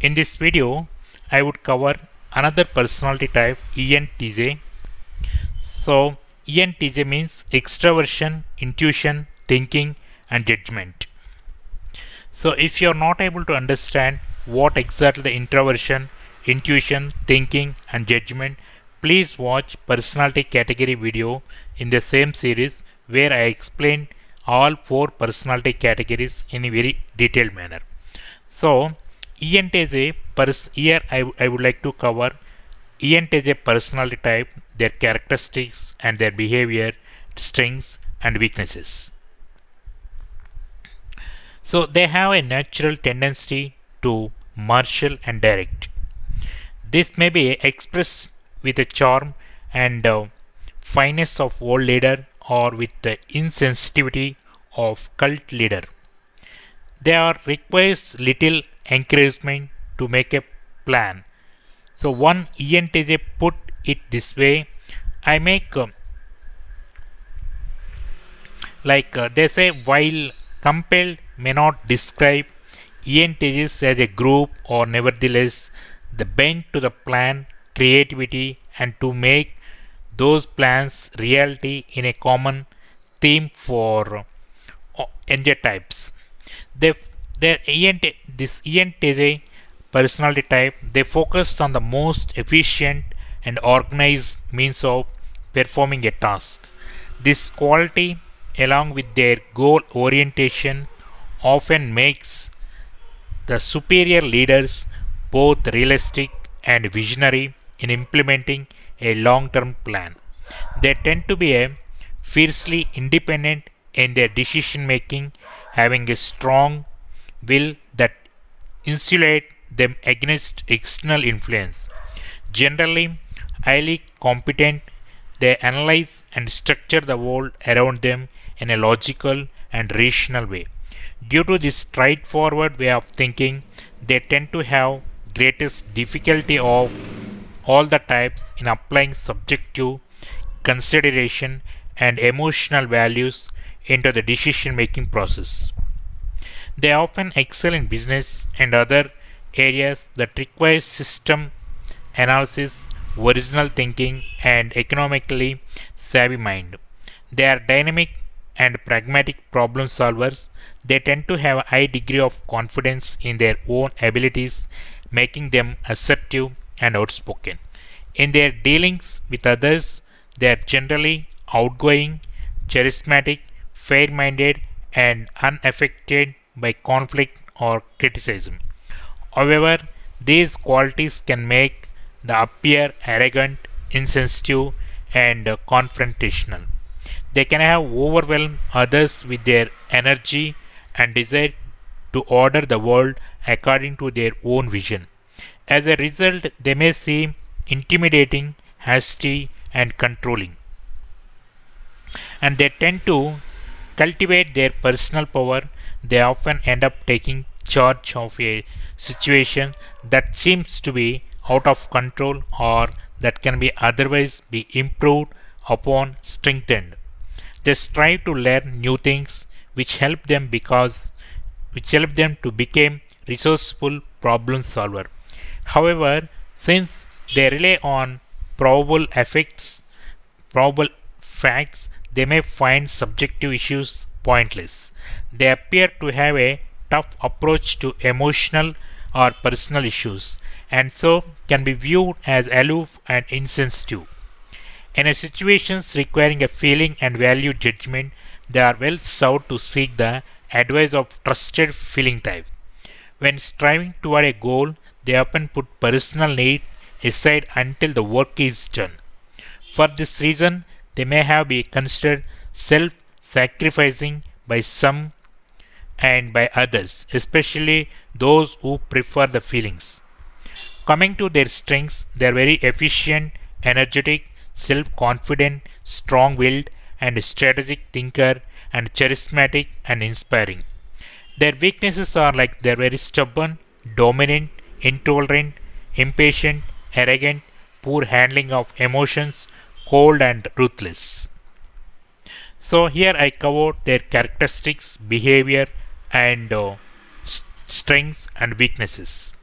In this video, I would cover another personality type, ENTJ. So, ENTJ means extraversion, intuition, thinking, and judgment. So, if you are not able to understand what exactly the introversion, intuition, thinking, and judgment, please watch personality category video in the same series where I explain all 4 personality categories in a very detailed manner. So, ENTJ here I would like to cover ENTJ personality type, their characteristics and their behavior, strengths and weaknesses. So they have a natural tendency to martial and direct. This may be expressed with the charm and fineness of old leader or with the insensitivity of cult leader. There requires little encouragement to make a plan. So one ENTJ put it this way: I make they say, while compelled may not describe ENTJs as a group, or nevertheless the bent to the plan, creativity, and to make those plans reality in a common theme for NJ types. This ENTJ personality type, they focus on the most efficient and organized means of performing a task. This quality, along with their goal orientation, often makes the superior leaders both realistic and visionary in implementing a long-term plan. They tend to be fiercely independent in their decision making, having a strong will that insulate them against external influence. Generally highly competent, they analyze and structure the world around them in a logical and rational way. Due to this straightforward way of thinking, they tend to have greatest difficulty of all the types in applying subjective consideration and emotional values into the decision making process. They often excel in business and other areas that require system analysis, original thinking, and economically savvy mind. They are dynamic and pragmatic problem solvers. They tend to have a high degree of confidence in their own abilities, making them assertive and outspoken. In their dealings with others, they are generally outgoing, charismatic, fair-minded, and unaffected by conflict or criticism. However, these qualities can make them appear arrogant, insensitive, and confrontational. They can have overwhelmed others with their energy and desire to order the world according to their own vision. As a result, they may seem intimidating, hasty, and controlling. And they tend to cultivate their personal power. They often end up taking charge of a situation that seems to be out of control or that can be otherwise be improved upon, strengthened. They strive to learn new things which help them to become resourceful problem solver. However, since they rely on probable facts, they may find subjective issues pointless. They appear to have a tough approach to emotional or personal issues, and so can be viewed as aloof and insensitive. In a situations requiring a feeling and value judgment, they are well served to seek the advice of trusted feeling type. When striving toward a goal, they often put personal need aside until the work is done. For this reason, they may have been considered self-sacrificing by some and by others, especially those who prefer the feelings. Coming to their strengths, they are very efficient, energetic, self-confident, strong-willed, and strategic thinker, and charismatic and inspiring. Their weaknesses are like they are very stubborn, dominant, intolerant, impatient, arrogant, poor handling of emotions, cold and ruthless. So here I covered their characteristics, behavior, and strengths and weaknesses.